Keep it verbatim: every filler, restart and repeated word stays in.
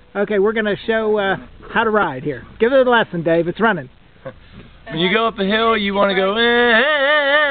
Okay, we're going to show uh, how to ride here. Give it a lesson, Dave. It's running. When you go up a hill, you want to go, eh, eh, eh,